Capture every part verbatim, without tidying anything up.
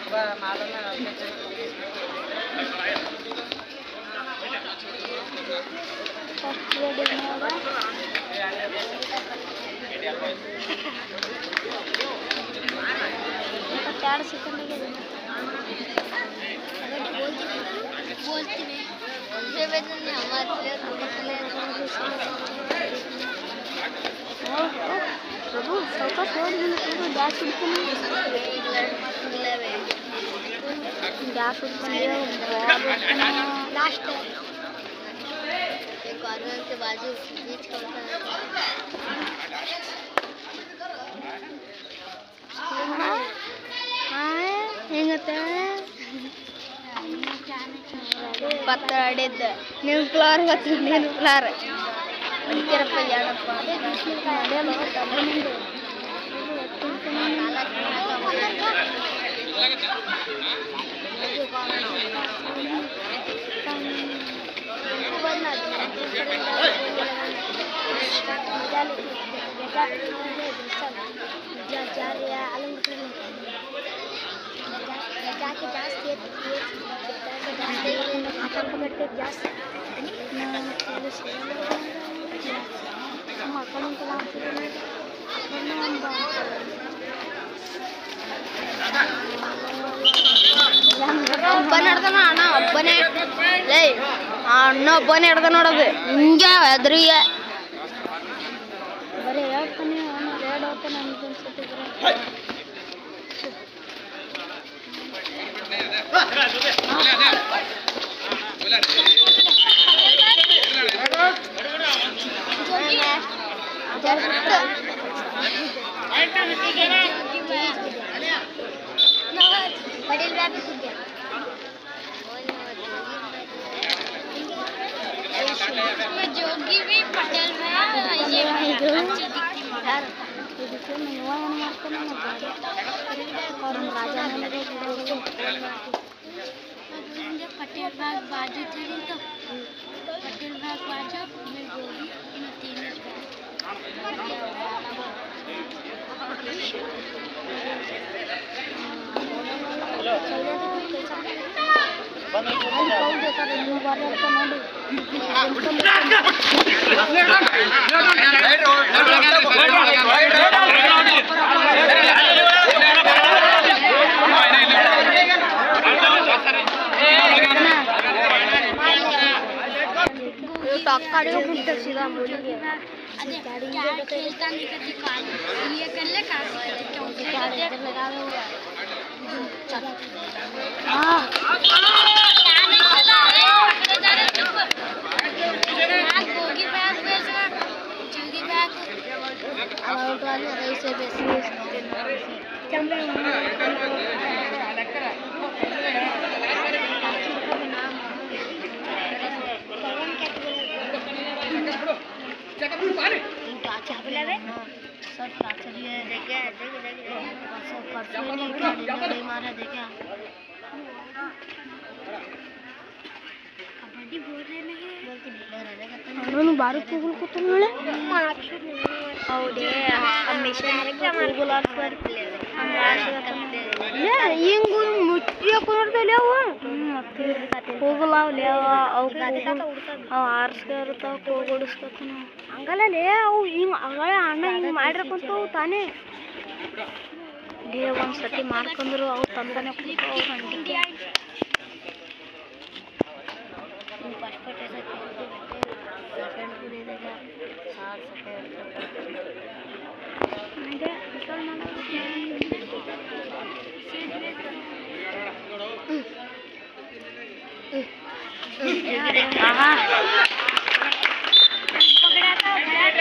चार सेकंड बोलती नहीं प्रभु सबका छोड़ देना गैस गैस लास्ट एक आदमी के बाजू बीच का ಪತ್ತಾಡಿದ್ದ ನೀವು ಫ್ಲವರ್ ಮತ್ತು ನೀನು ಫ್ಲವರ್ ಅದಕ್ಕೆರಪ್ಪ ಎರಡಪ್ಪ जाके जास्ती जास्ती जास्ती जास्ती ಒಬ್ಬನೇ ಹಿಡ್ದ ಅಣ್ಣ ಒಬ್ಬನೇ ಲೇ ಅಣ್ಣ ಒಬ್ಬನೇ ಹಿಡ್ದ ನೋಡೋದು ಹಿಂಗೆ ಎದುರಿಗೆ ಬರೀ ಹೇಳ್ತಾನೆ ಅವನು ರೇಡ್ ಹೋಗ್ತಾನೆ ಅನ್ಸುತ್ತೆ जोगी भी पटेल में ये अच्छी दिखती है ಇದಕ್ಕೆ ನೀವು ಏನು ಮಾಡ್ತಾನೆ और राजा ने पटेल बाग बाजू थे तो पटेल बाग बाजू में गोभी में तीन गाड़ियों को सीधा बोल गया अरे क्या खेलता नहीं करती कार ये कर ले कार क्योंकि कार इधर लगा हुआ चल हां क्या नहीं खेला रे पकड़े जा रहे चुप मैं गोगी बैग बेचना जल्दी बैग आउट वाले ऐसे बेसी चंबे सर काचरी है देखे देखे देखे सब परसों नहीं नहीं मारा देखे कबड्डी बोल रहे नहीं बोलती नहीं रहा है ನಾನು ಬಾರು ಕೂಗಲ್ ಕೂತನಳೆ ಹೌದೇ ಹಮೇಶಾ ಕೂಗಲ್ ಆಡ್ತಾರೆ ಲೇ ಹಿಂಗು ಮುಟ್ಟಿ ಹಾಕೊಂಡ್ತಲೆ ಅವು ಮತ್ತೆ ಕೂಗಲ್ ಅವಲೆ ಅವು ಅವು ಆರ್ಸ್ಕರ್ತಾವ ಕೂಗೋಡಿಸ್ಕೊತಾನ ಹಂಗಲ್ಲ ಲೇ ಅವು ಹಿಂಗೆ ಅಗಳ ಅಣ್ಣ ಹಿಂಗೆ ಮಾಡಿರ್ಕೊಂತವು ತಾನೇ ಲೇ ಒಂದು ಸತಿ ಮಾಡ್ಕೊಂಡ್ರು ಅವು ತಂದನೆ ಕೂತಾವು ಹಂಗೆ ಫಸ್ಟ್ ಫಸ್ಟ್ सेकंड पूरे देगा साठ सेकंड म्हणजे विशाल मला आहा पकड़ा था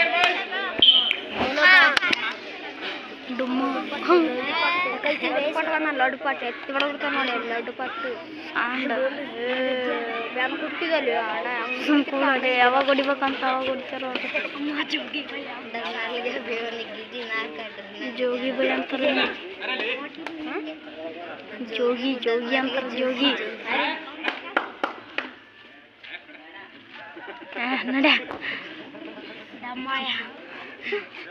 डुम्मू ಕೈತಿ ಪಟವನ್ನ ಲಡ್ಡು ಪಟ್ ಎತ್ತಿ ಬಡಬಿಡ್ತಾನ ನೋಡಿ ಲಡ್ಡು ಪಟ್ಟು ಆಂಡ ಬ್ಯಾನ್ ಕುಟ್ಟಿದಲ್ಲಿ ಅಣ್ಣ ಹಂಗೆ ಯಾವಾಗ ಹೊಡಿಬೇಕಂತ ಅವಾಗ ಹೊಡಿತಾರ ಜೋಗಿ ಬೈ ಜೋಗಿ ಬೈ ಅಂತಾರೆ ಜೋಗಿ ಜೋಗಿ ಅಂತಾರೆ ಜೋಗಿ ನಡ ದಮ್ಮಯ್ಯ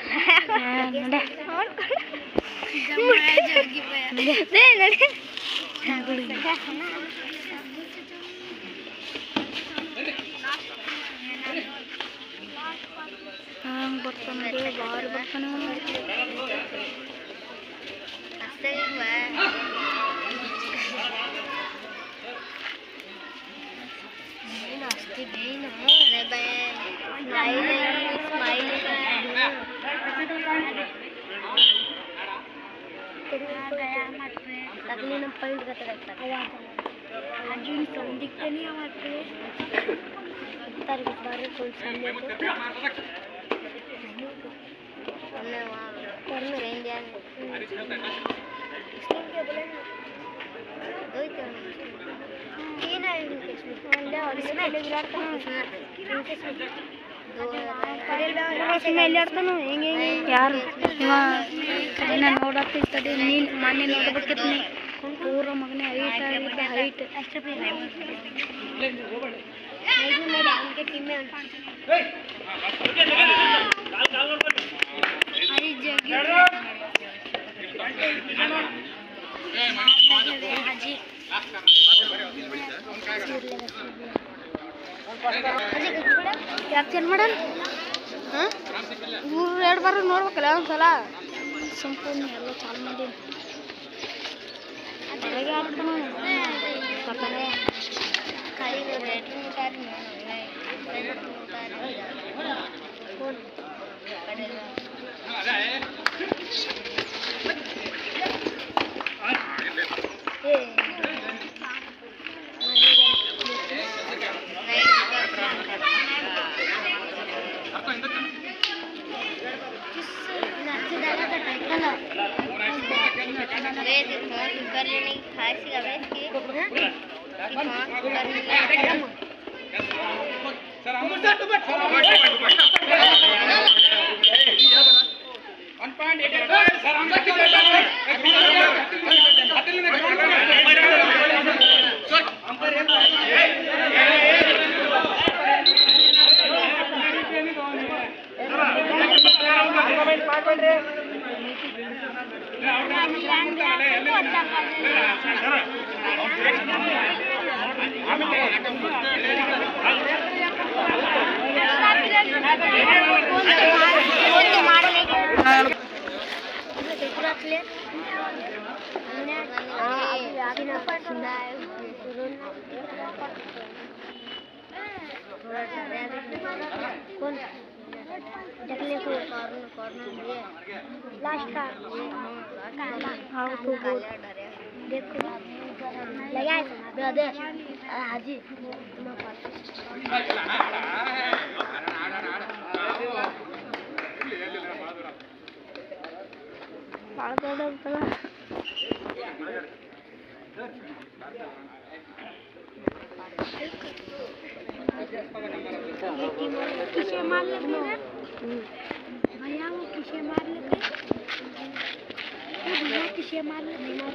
ನಡ जोगी पे ಹಂಗೆ ಬರ್ತಾನೆ ಬಾರಿ ಬರ್ತಾನೆ तकली न पलट करते रहता है आज इन सब दिखते नहीं हमारे तार के बारे कोई सामने तो हमने वहाँ करने इंडिया में इसलिए क्या बोले दो ही तो ये ना इंडिया और इसमें विराट कोहली यार ना ನೋಡತ್ತೆ ತಡಿ ನೀನು ಮೊನ್ನೆ ನೋಡಬೇಕಿತ್ತು ಪೂರ ಮಗನೇ ಹೈಟ್ ಆಗಿದ್ದ ಹೈಟ್ ಅಷ್ಟೇ ಟೀಮ್ ಕ್ಯಾಪ್ಚರ್ ಮಾಡಲ್ ಹಾಂ ಮೂರು ಎರಡು ಬಾರ ನೋಡ್ಬೇಕಲ್ಲ ಒಂದ್ಸಲ ಸಂಪೂರ್ಣ ಎಲ್ಲ ಚಾಲು ಮಾಡಿ ಹೊರಗೆ ಆಡ್ತಾನೆ ಪಕ್ಕನೆ ಕೈ कौन देखने को कॉर्नर कॉर्नर ये लास्ट का हां तो देखो लगा दे हाजी बाल दौड़ उतला किसे मार लेते हैं भैया वो किसे मार लेते हैं भैया किसे मार लेते हैं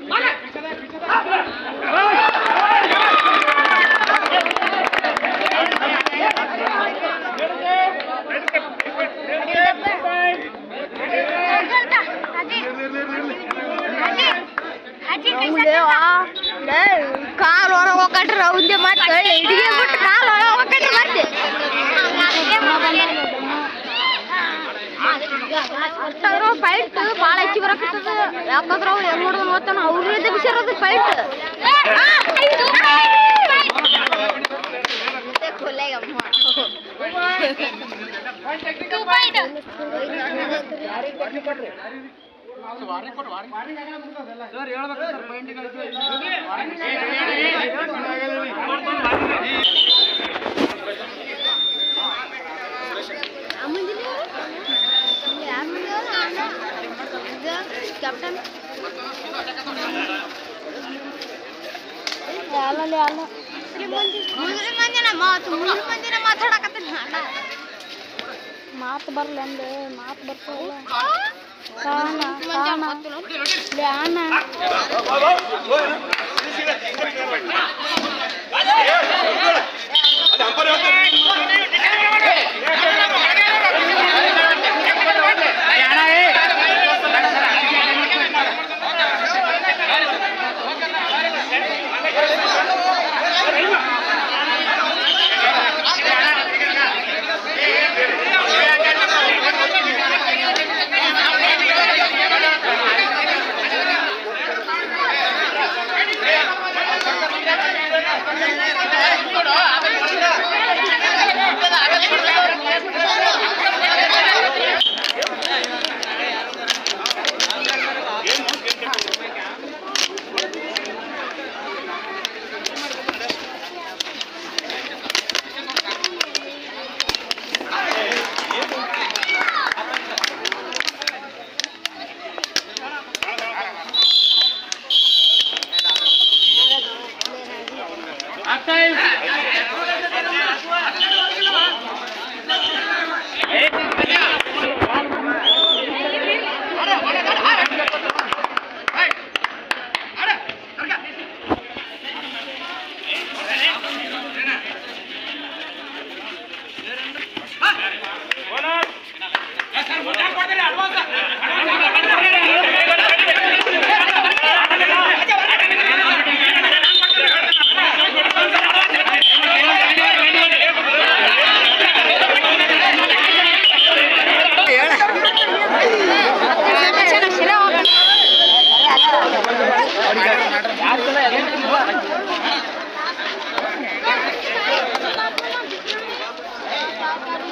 ಕಾಲು ಹೊರ ಹೋಗಟ್ರೆ ಒಂದೇ ಮಾತು ಹಿಡಿಗೆ ಬಿಟ್ಟು ಕಾಲು ಹೊರ ಹೋಗಟ್ರೆ ಮತ್ತೆ ಫೈಟ್ ಭಾಳ ಹೆಚ್ಚಿ ಬರಕತ್ತದ ಯಾಕಂದ್ರೆ ಅವ್ರು ಹೆಂಗ್ ನೋಡೋದು ನೋಡ್ತಾನ ಅವ್ರಿಗೆ ಬಿಸಿರೋದು ಫೈಟ್ ಸರ್ ಹೇಳ್ಬೇಕು ಸರ್ ಪಾಯಿಂಟ್ कैप्टन ಅಲ್ಲ ಅಲ್ಲ ಮೂರು ಮಂದಿನ ಮಾತು ಮೂರು ಮಂದಿನ ಮಾತಾಡಕತ್ತೀನಿ ಅಣ್ಣ ಮಾತು ಬರಲ್ಲ ಅಂದ್ರೆ ಮಾತು ಬರ್ತಾವಲ್ಲ ಕಾಣ ಕಾಣ ಲೇ ಅಣ್ಣ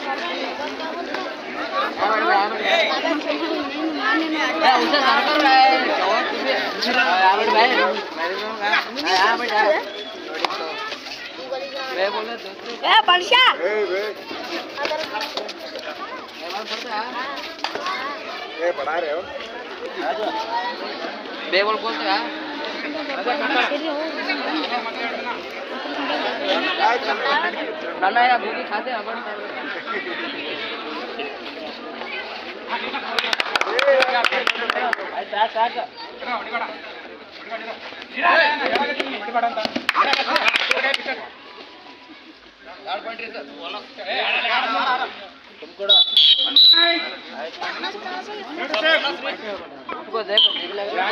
पढ़ा रहे हो बे बोल बोलते हैं नाना यार गोली खाते हैं अपन साथ साथ तुम ಕೂಡ तुमको देखो ठीक लग रहा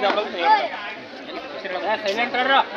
है साइलेंट कर रहा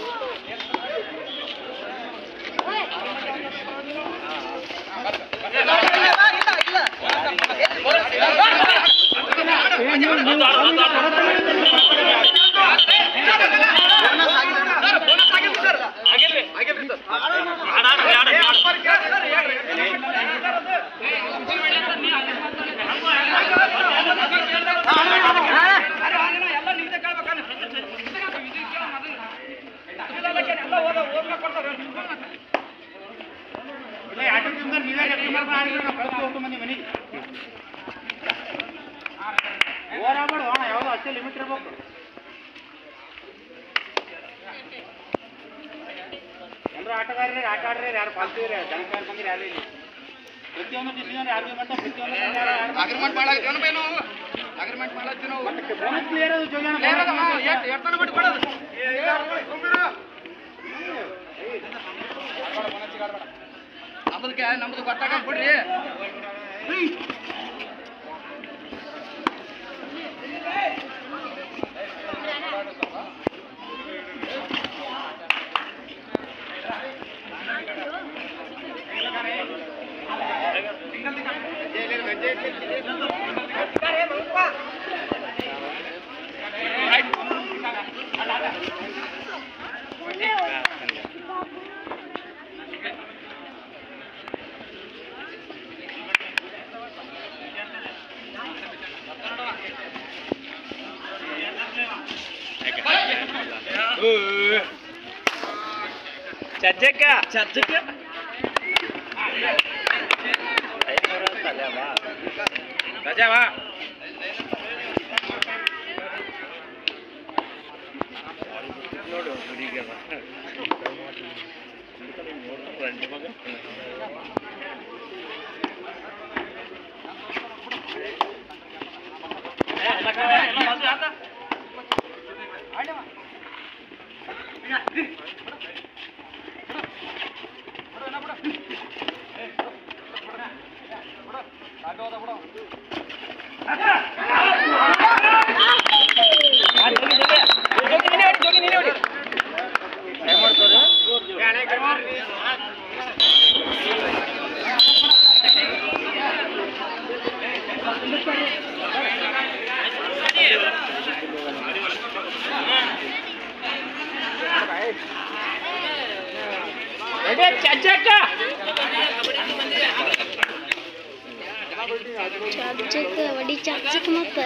ಯಾವ್ದು ಅಷ್ಟೇ ಲಿಮಿಟ್ ಇರಬೇಕು ಎಲ್ಲರೂ ಆಟಗಾರರೇ ಆಟ ಆಡ್ರಿ ಯಾರು ಪಾಲ್ತಿದ್ರಿ ಜನಕಾರ ಬಂದ್ರೆ ಯಾರು ಇಲ್ಲಿ ಪ್ರತಿಯೊಂದು ಡಿಸಿಷನ್ ಆರ್ಗ್ಯುಮೆಂಟ್ ಪ್ರತಿಯೊಂದು ಅಗ್ರಿಮೆಂಟ್ ಮಾಡಾಕ್ತೀವಿ ನಾವು ಅಗ್ರಿಮೆಂಟ್ ಮಾಡಾಕ್ತೀವಿ ನಾವು ಮತ್ತೆ ಬೋನಸ್ ಕ್ಲಿಯರ್ ಅದು ಜೋಗಾನ ಕ್ಲಿಯರ್ ಅದ ಎಷ್ಟು ಎಷ್ಟನ ಮಾಡಿ ಕೊಡೋದು ನಮ್ಮದಕ್ಕೆ ನಮ್ಮದು ಗೊತ್ತಾಗ ಬಿಡ್ರಿ ಚಜ್ಜಕ್ಕ ಚಜ್ಜಕ್ಕ ರಜಾ ಬಾ ನೋಡು ಹುಡುಗಿಗೆ ಚಜ್ಜಕ್ಕ ಚಾಚಕ ವಡಿ ಚಾಚಕ ಮತ್ತ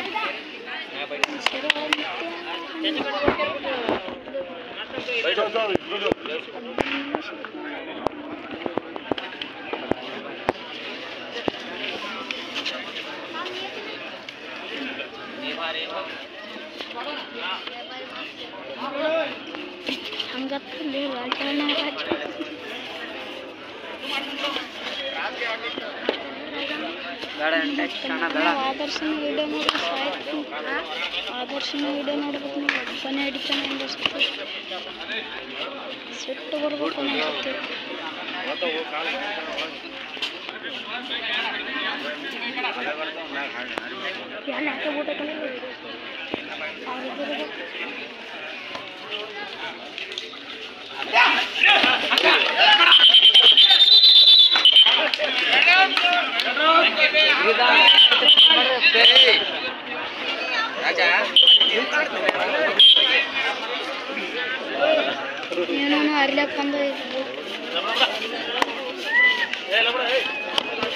ಹಂಗತ್ತಲ್ಲಿ ರಾಜಣ್ಣ ರಾಜ ಆದರ್ಶನ ವಿಡಿಯೋ ನೋಡಿ ಸಾಯ್ತು ಆದರ್ಶನ ವಿಡಿಯೋ ನೋಡ್ಬೇಕು ನೀವು ಕೊನೆ ಹಿಡಿತಾನೆ ಅನಿಸುತ್ತೆ ಸಿಟ್ಟು ಬರ್ಬೇಕು ಅನಿಸುತ್ತೆ ಎಲ್ಲ ಹಾಕಬಿಟ್ಟಲ್ಲ ಏನೇನೋ ಅರ್ಲಕ್ ಬಂದು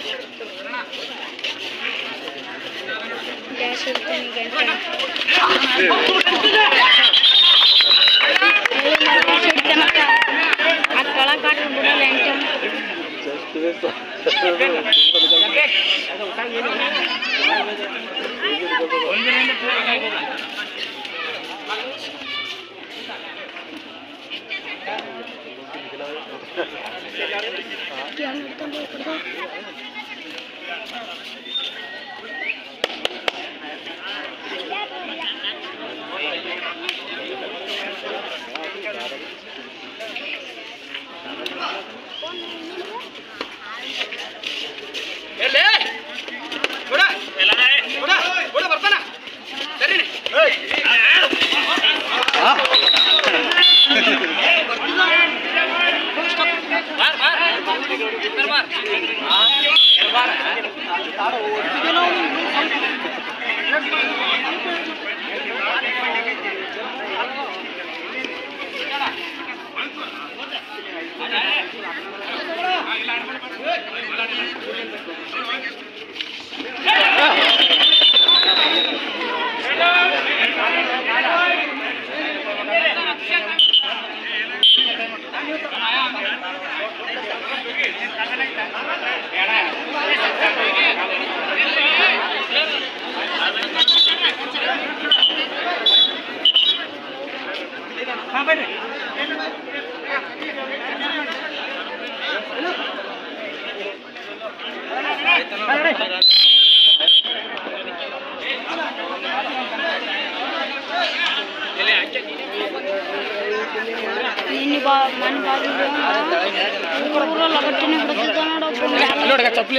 ನಿನ್ನೆ ಬಾ ಮನೆ ಬಾಗಿಲು ಊರೆಲ್ಲ ಬಟ್ಟೆನೇ ಬಿಡುತ್ತಿದ್ದ ನೋಡು ಚಪ್ಪಲಿ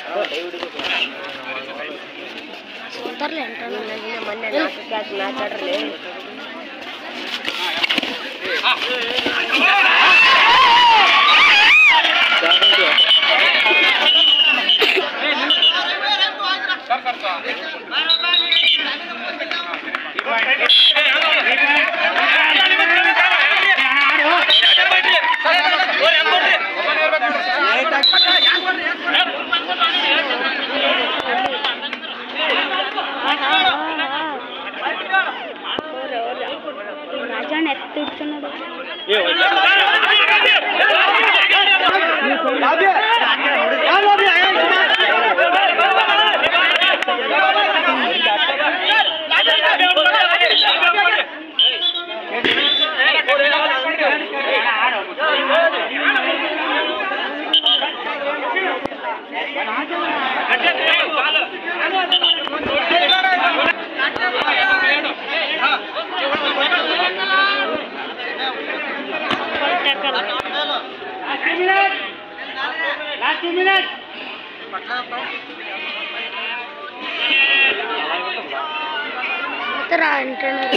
ತರಲಿ ಅಂತ ಮೊನ್ನೆ ಮಾತಾಡ್ರಲಿ ರಾಜಣ್ಣ ಎತ್ತಿಡ್ತು ನೋಡು Last two minutes. Tera internet.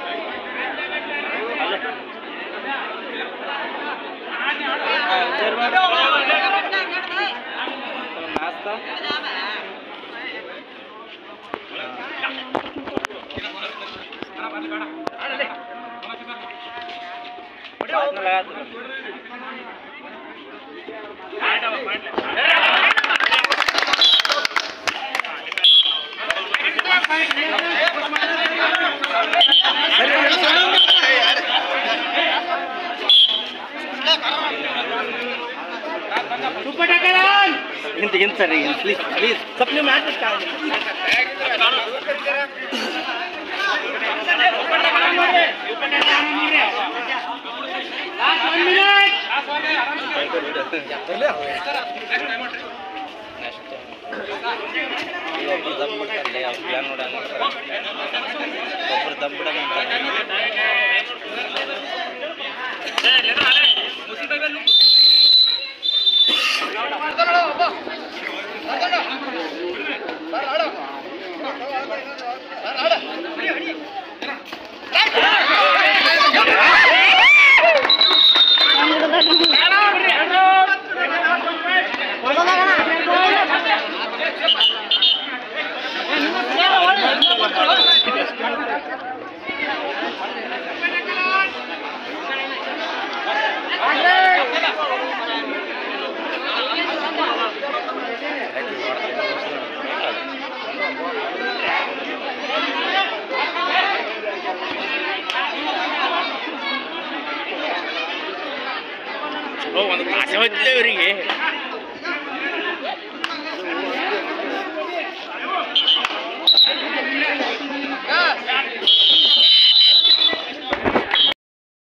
Inti inti sir, please please. Sabne match start. Last one minute. ಒಂದು ತಾಸೆ ಹೋಯ್ತಿಲ್ಲ ಇವರಿಗೆ